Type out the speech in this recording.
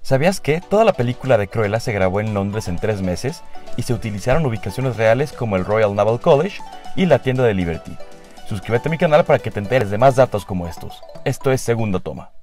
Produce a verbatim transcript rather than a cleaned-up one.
¿Sabías que toda la película de Cruella se grabó en Londres en tres meses y se utilizaron ubicaciones reales como el Royal Naval College y la tienda de Liberty? Suscríbete a mi canal para que te enteres de más datos como estos. Esto es Segunda Toma.